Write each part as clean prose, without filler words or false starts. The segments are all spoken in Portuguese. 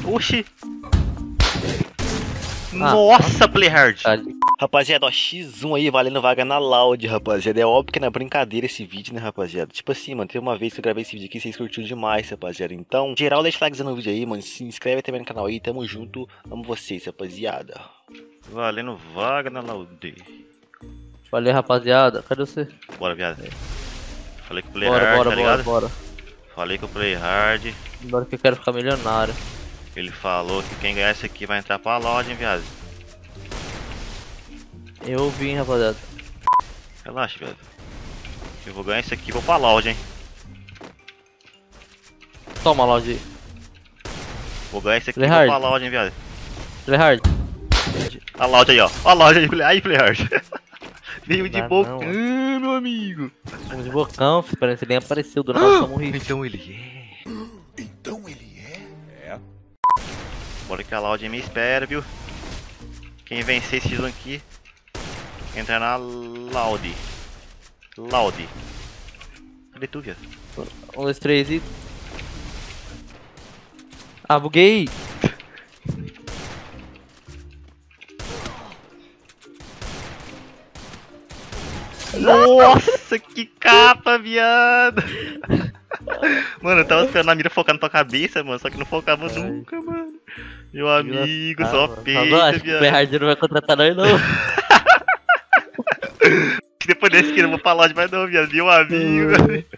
Oxi. Nossa, Playhard. Rapaziada, ó, X1 aí valendo vaga na Loud, rapaziada. É óbvio que não é brincadeira esse vídeo, né, rapaziada? Tipo assim, mano, teve uma vez que eu gravei esse vídeo aqui e vocês curtiram demais, rapaziada. Então, geral, deixa o likezão no vídeo aí, mano. Se inscreve também no canal aí, tamo junto. Amo vocês, rapaziada. Valendo vaga na Loud. Valeu, rapaziada. Cadê você? Bora, viado. Falei com o Playhard, tá ligado? Bora. Falei com o Playhard. Bora que eu quero ficar milionário. Ele falou que quem ganhar isso aqui vai entrar pra loja, hein, viado. Eu ouvi, hein, rapaziada. Relaxa, viado. Eu vou ganhar isso aqui e vou pra loja, hein. Toma, loja aí. Vou ganhar isso aqui e vou pra loja, hein, viado. Playhard. A loja aí, ó. A loja aí, Playhard. Veio de bocão, não, meu amigo. Vamos de bocão, parece que nem apareceu do nada, só morri. Então ele é. É. Bora que a loja me espera, viu? Quem vencer esse X1 aqui entra na Loud. Loud. Cadê tu, viado? 1, 2, 3 e... Ah, buguei! Nossa, que capa, viado! Mano, eu tava esperando a mira focar na tua cabeça, mano, só que não focava nunca, mano. Meu amigo, só peita, viado. O Playhard não vai contratar nós, não. Depois desse que eu não vou pra loja mais não, viado. Meu amigo.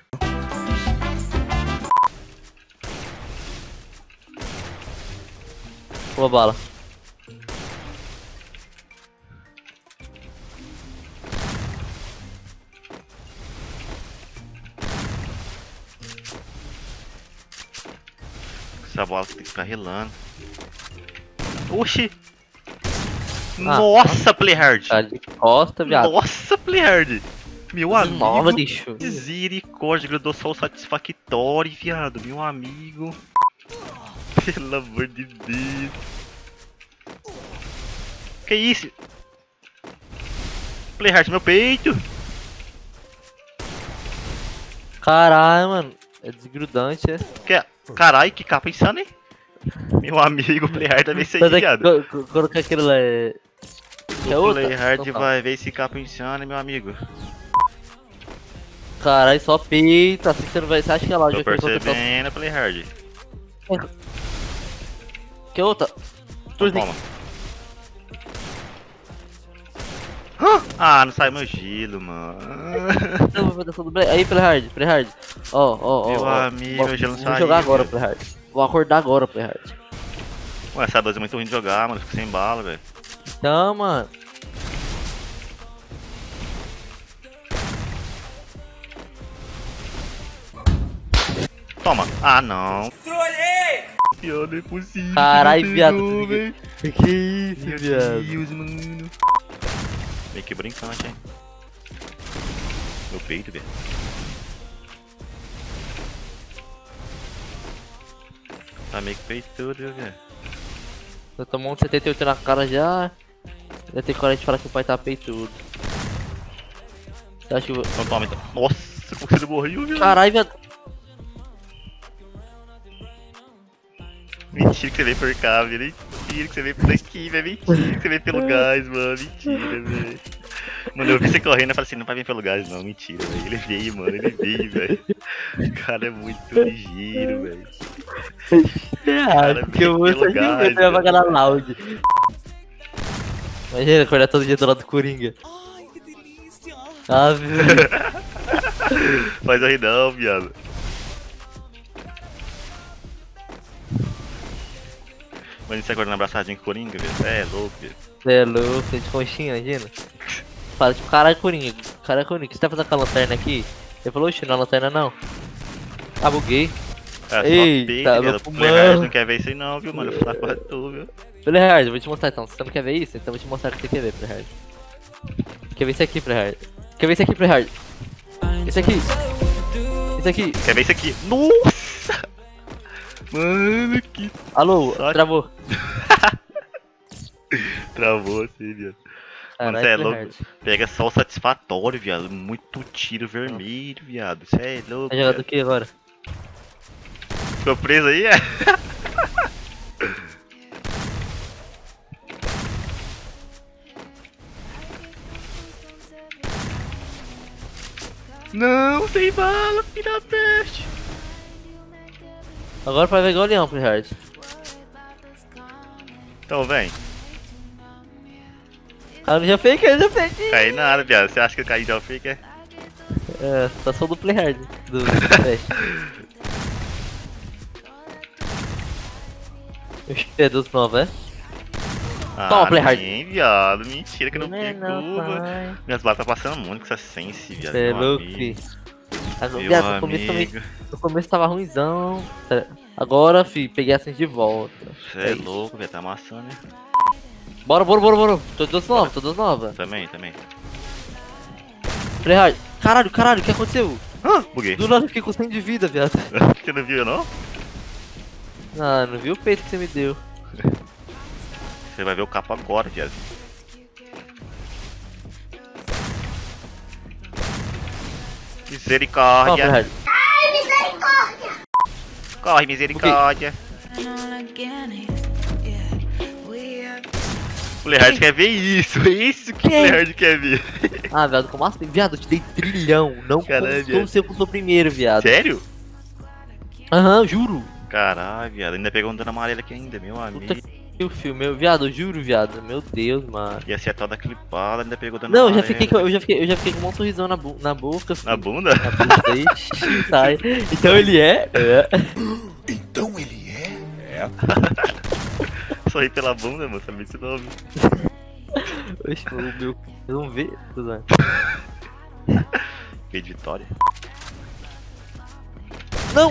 Boa bala. Essa bola tem que ficar relando. Oxi! Nossa, Playhard! Tá de costa, viado. Nossa, Playhard! Meu amigo! Nova, bicho. Misericórdia, grudou só o satisfactório, viado. Meu amigo! Pelo amor de Deus! Que isso? Playhard, meu peito! Caralho, mano. É desgrudante, é? Caralho, que capa insana, hein? Meu amigo, o Playhard vai ver isso aí, viado. Colocar aquilo lá é... O Playhard vai ver esse capa insana, meu amigo. Caralho, só peita. Assim você não vai... Você acha que a loja tô percebendo, Playhard. Que outra? Toma. Ah, não sai meu gelo, mano. Aí, Playhard. Ó. Meu amigo, o gelo não saiu. Vou jogar agora, Playhard. Vou acordar agora, Playhard. Ué, essa 12 é muito ruim de jogar, mano. Fico sem bala, velho. Então, mano. Toma. Ah, não. Trolei! Pior, não é possível. Caralho, viado. Que isso, viado? Meu Deus, mano. Meio que brincante, hein? Meu peito, velho. Tá meio que peitudo, viu, velho? Eu tomou um 78 na cara já. Já tem coragem de falar que o pai tá peitudo. Você acha que eu... Então toma, então. Nossa, como você morreu, viu? Caralho, viado. Mentira que você veio por cá, velho. Mentira que você veio por aqui, velho. Mentira que você veio pelo gás, mano. Mentira, velho. Mano, eu vi você correndo e falei assim, não vai vir pelo gás, não. Mentira, velho. Ele veio, mano. Ele veio, velho. O cara é muito ligeiro, velho. Porque eu vou vagar na Loud. Imagina acordar todo dia do lado do Coringa. Ai, que delícia! Ah, velho. Faz aí não, viado. Mano, você acordando abraçadinho com o Coringa, velho. É louco, velho. Você é louco, de conchinha, imagina. Fala tipo, caralho, Coringa. Caralho, Coringa, o que você tá fazendo com a lanterna aqui? Ele falou, oxe, não é lanterna não. Ah, buguei. É, Eita, meu Playhard não quer ver isso aí não, viu, mano? Eu vou falar com tu, viu? Playhard, eu vou te mostrar então. Se você não quer ver isso, então eu vou te mostrar o que você quer ver, Playhard. Quer ver isso aqui, Playhard? Quer ver isso aqui, Playhard? Esse aqui. Esse aqui. Quer ver isso aqui? Nossa! Mano, que... Alô, travou. Travou assim, viado. Mano, você é louco. Pega só o satisfatório, viado. Muito tiro vermelho, viado. Você é louco. Tá jogando o que agora? Ficou preso aí, é? não, sem bala, filho da peste. Agora vai pegar o leão, Playhard. Então, vem. Ah, já fake, já fake. Caí nada, viado. Você acha que eu caí já fake, é? É, só sou do Playhard. Do teste. Eu cheguei dos novos, é? Toma, Playhard. Sim, viado. Mentira que eu não Não é fiz não, curva. pai. Minhas balas tá passando muito com essa sense, viado. Cê é meu louco, amigo. fi. Agora, Meu viado, no começo também. amigo. No começo tava ruimzão. Agora, fi, peguei a sense de volta. Você é isso. louco, velho. Tá amassando, né? Bora, bora, bora, bora. Todas novas, todas novas. Também. Playhard. Caralho, caralho, o que aconteceu? Buguei. Do nada eu fiquei com 100 de vida, viado. Você não viu, não? Ah, não viu o peito que você me deu. Você vai ver o capo agora, viado. Ó, Misericórdia. Playhard. Corre, misericórdia. O Playhard quer ver isso. É isso que o Quem? Playhard quer ver. Ah, viado, como assim? Viado, eu te dei trilhão. Não Caralho, como viado. você contou primeiro, viado. Sério? Aham, juro. Caralho, viado. Ainda pegou um dano amarelo aqui ainda, meu amigo. Puta que o filme, meu viado, eu juro, viado. Meu Deus, mano. Ia ser a tal da clipada, ainda pegou dano Não, eu amarelo. já fiquei com um sorrisão na boca, filho. Na bunda? Na bunda aí. Sai. Então ele é. Então ele é? Sorri pela bunda, moço. É muito novo. Oxe, o meu. Vocês vão ver? Tudo bem. Veio de vitória. Não!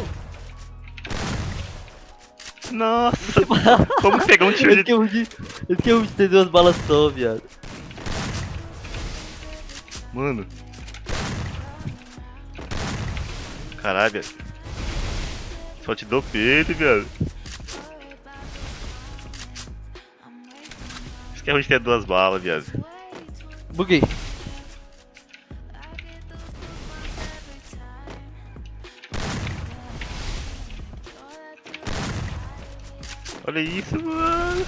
Nossa, como que pegou um tiro de... Eu fiquei ruim de ter duas balas só, viado. Mano. Caralho, velho. Só te dou peito, viado. Isso que é ruim de ter duas balas, viado. Buguei. Olha isso, mano.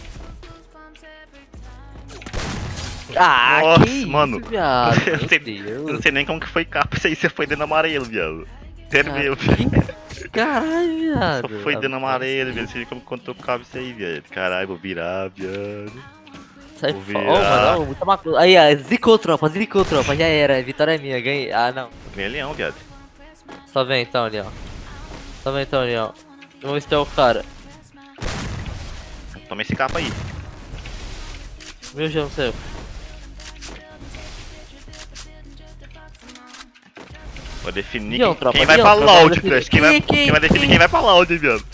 Ah, Nossa, que isso, mano. viado. Eu Meu sei- Deus. Eu não sei nem como que foi capa isso aí, você foi dando amarelo, viado. Sério Cara, mesmo. Caralho, viado. Só foi dando amarelo, viado. Você viu como contou o cabo isso aí, viado. Caralho, vou virar, viado. Sai Vou fora. virar. Ô, mano, muita macula. Aí, ó, zicou tropa, já era. Vitória é minha, ganhei. Ah, não. Ganhei leão, viado. Só vem então, Leão. Só vem então, Leão. Vamos ver se tem o cara. Toma esse capa aí. Meu Deus do céu. Vou definir Leão, tropa, quem vai Leão, pra tropa, Loud, vou Crush. definir. Quem vai definir quem vai pra Loud, hein, viado.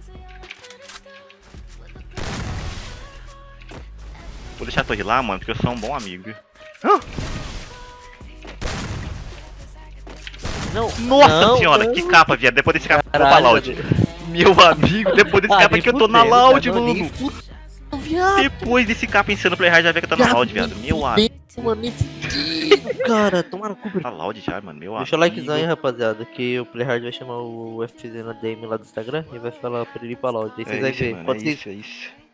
Vou deixar a torre lá, mano, porque eu sou um bom amigo, viu? Não. Nossa não, senhora, não. que capa, viado. Depois desse capa eu vou pra Caralho, Loud. mano. Meu amigo, depois desse Ah, capa nem que eu tô na fudendo, Loud, cara, nem mano. fudendo, viado. Depois desse capa insano Playhard já vê que eu tô na Loud, viado. Meu amigo. Mano, nem fudendo, cara. Tomaram cu. Tá Loud já, mano. Meu Deixa o amigo. likezão aí, rapaziada, que o Playhard vai chamar o FZ na DM lá do Instagram e vai falar pra ele ir pra lá. Aí vocês É vão isso, ver. mano. Pode É ser isso, é isso.